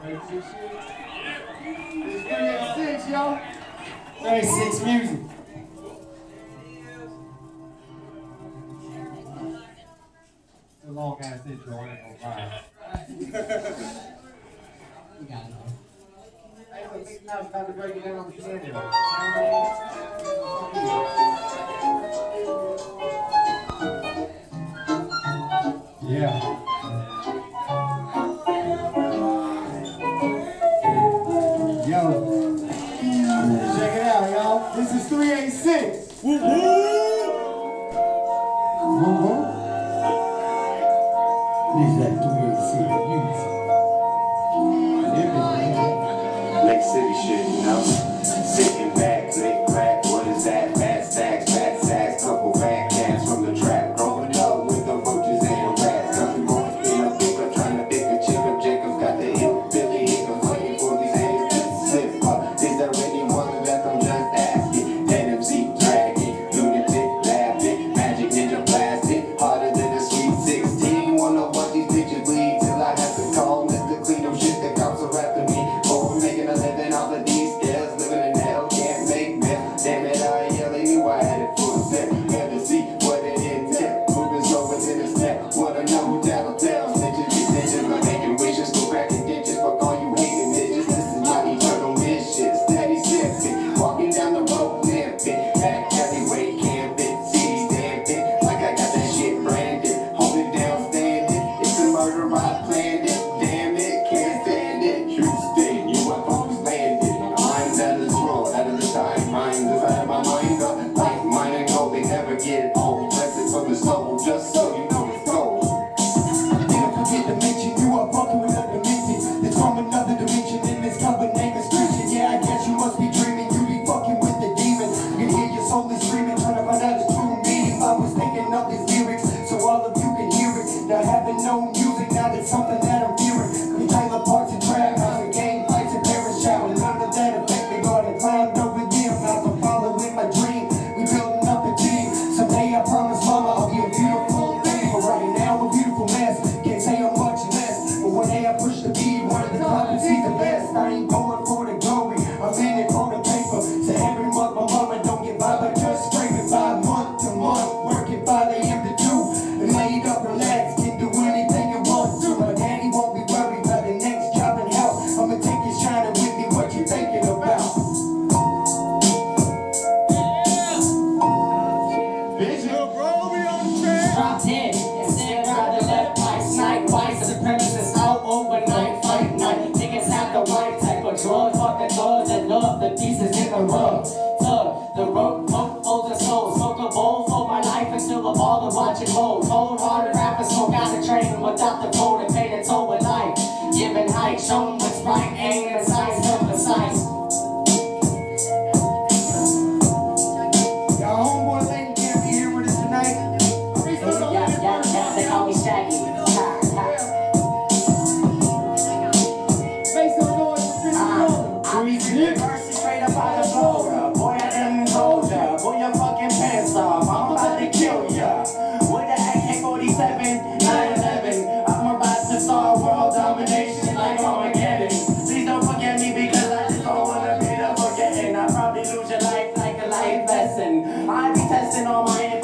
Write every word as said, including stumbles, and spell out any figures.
thirty-six, yo. thirty-six music. It's a long ass intro, I ain't gonna lie. You got it. Hey, but think now it's time to break it down on the piano. Yeah. Yo. Check it out, y'all. This is three eighty-six. Woo woo! Woo woo! This is that three eighty-six. Lake City shit, you know? Sitting back, click, crack, what is that? Bad stacks, bad stacks, couple bad cats from the trap. Growing up with the roaches and rats. Got me going in a pickup, trying to pick a chick up. Jacob's got the hip, Billy Hickams, waiting for these hands to slip up. Is there anyone that I'm just asking? N M C dragging, lunatic, laughing, magic ninja blasting, harder than a sweet sixteen. Wanna watch these bitches bleed till I have to call Mister Clean up shit that cops are after me. Oh, making a living off of these stairs, living in hell, can't make me. Damn it, I yell, they knew I had it full set. Had to see what it entailed, moving slow within a step. Wanna know who that'll tell? Snitches be snitches, but making wishes, go cracking ditches. Fuck all you hating bitches, this is my eternal mission. Steady sipping, walking down the road, limping. Back alleyway, camping, city stamping. Like I got that shit branded, holding down standing. It's a murder, I planned it. Damn it, can't stand it. True state, U F Os landed. Minds out of this world, out of the time. Minds inside of my mind, up. Like mine and gold, they never get old. Blessed from the soul, just so you know it's gold. Never forget to mention you are fucking with a dimension. It's from another dimension in this cover name is Christian. Yeah, I guess you must be dreaming. You be fucking with the demon. You can hear your soul is screaming, trying to find out its true meaning. I was thinking of these lyrics, so all of you can hear it. Now having no music, now that's something that I'm hearing. We trailer parks and trap house and game fights and parents shouting. None of that affected God and climbed over them. Now I'm following my dream. We building up a team. Someday I promise mama I'll be a beautiful thing. But right now I'm a beautiful mess. Can't say I'm much less. But one day I push the beat, one of the top and see the best. I ain't going for the glory, I'm in it for the paper. So every month my mama don't get by, but just scraping by month to month. Working five A M to two. And laid up, relaxed, can do anything you want to. My daddy won't be worried about the next job and help. I'ma take his shining with me, what you thinking about? Drop ten, instead drive the left right, snipe white supremacists out overnight, fight night. Niggas have the right type of drugs, fuck the doors that love the pieces in the rug. Tug, the rope, hope, hold the soul, smoke a bowl for my life until the ball of watching gold. Cold hearted rappers smoke out the train without the gold and pay the toll with life. Giving height, show them what's right, aim and size, help precise. Y'all homeboy lady can't be here with us tonight. Yeah, yeah, yeah, they call me Shaggy. Ha, ha. Make some noise for Chris Cole. I be reversing straight up out of Florida. Boy, I done told ya. Pull your fucking pants off. I'm about to kill ya. With the A K forty-seven, nine eleven. I'm about to start world domination like Armageddon. Please don't forget me because I just don't wanna be the forgetting. I probably lose your life like a life lesson. I be testing all my